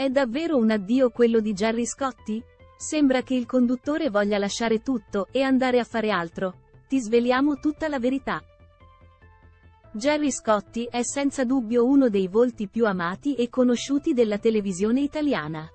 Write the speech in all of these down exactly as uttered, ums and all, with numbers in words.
È davvero un addio quello di Gerry Scotti? Sembra che il conduttore voglia lasciare tutto e andare a fare altro. Ti sveliamo tutta la verità. Gerry Scotti è senza dubbio uno dei volti più amati e conosciuti della televisione italiana.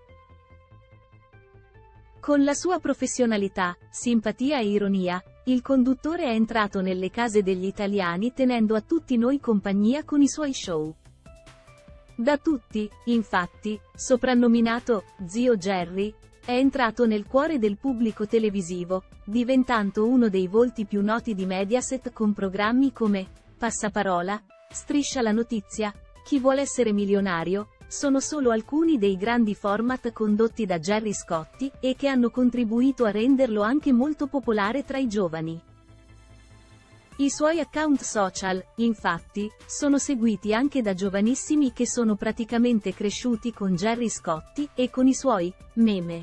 Con la sua professionalità, simpatia e ironia, il conduttore è entrato nelle case degli italiani tenendo a tutti noi compagnia con i suoi show. Da tutti, infatti, soprannominato Zio Gerry, è entrato nel cuore del pubblico televisivo, diventando uno dei volti più noti di Mediaset con programmi come Passaparola, Striscia la notizia, Chi vuole essere milionario, sono solo alcuni dei grandi format condotti da Gerry Scotti, e che hanno contribuito a renderlo anche molto popolare tra i giovani. I suoi account social, infatti, sono seguiti anche da giovanissimi che sono praticamente cresciuti con Gerry Scotti, e con i suoi meme.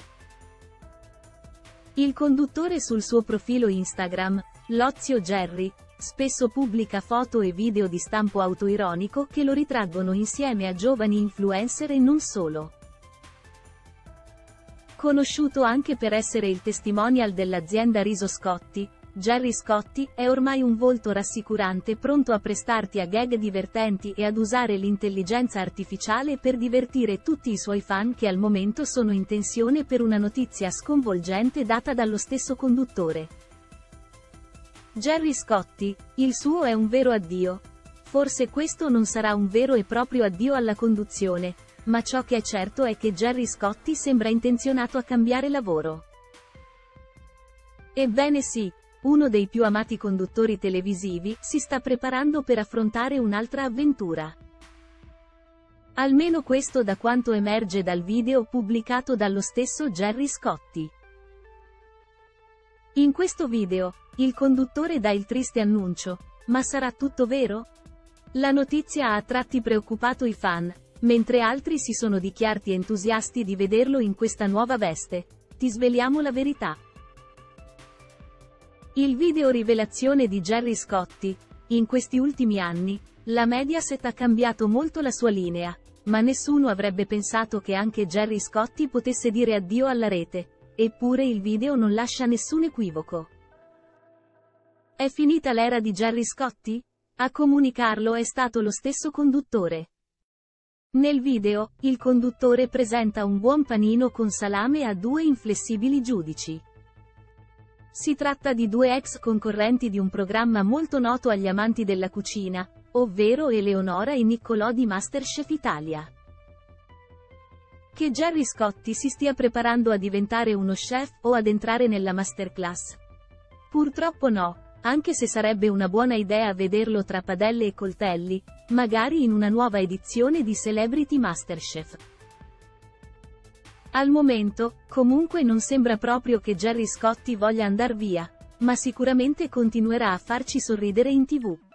Il conduttore sul suo profilo Instagram, L'Ozio Gerry, spesso pubblica foto e video di stampo autoironico che lo ritraggono insieme a giovani influencer e non solo. Conosciuto anche per essere il testimonial dell'azienda Riso Scotti, Gerry Scotti è ormai un volto rassicurante pronto a prestarti a gag divertenti e ad usare l'intelligenza artificiale per divertire tutti i suoi fan che al momento sono in tensione per una notizia sconvolgente data dallo stesso conduttore. Gerry Scotti, il suo è un vero addio. Forse questo non sarà un vero e proprio addio alla conduzione, ma ciò che è certo è che Gerry Scotti sembra intenzionato a cambiare lavoro. Ebbene sì, uno dei più amati conduttori televisivi si sta preparando per affrontare un'altra avventura. Almeno questo da quanto emerge dal video pubblicato dallo stesso Gerry Scotti. In questo video, il conduttore dà il triste annuncio: ma sarà tutto vero? La notizia ha a tratti preoccupato i fan, mentre altri si sono dichiarati entusiasti di vederlo in questa nuova veste. Ti sveliamo la verità. Il video rivelazione di Gerry Scotti. In questi ultimi anni, la Mediaset ha cambiato molto la sua linea, ma nessuno avrebbe pensato che anche Gerry Scotti potesse dire addio alla rete. Eppure il video non lascia nessun equivoco. È finita l'era di Gerry Scotti? A comunicarlo è stato lo stesso conduttore. Nel video, il conduttore presenta un buon panino con salame a due inflessibili giudici. Si tratta di due ex concorrenti di un programma molto noto agli amanti della cucina, ovvero Eleonora e Niccolò di MasterChef Italia. Che Gerry Scotti si stia preparando a diventare uno chef o ad entrare nella masterclass? Purtroppo no, anche se sarebbe una buona idea vederlo tra padelle e coltelli, magari in una nuova edizione di Celebrity MasterChef. Al momento, comunque non sembra proprio che Gerry Scotti voglia andar via, ma sicuramente continuerà a farci sorridere in tivù.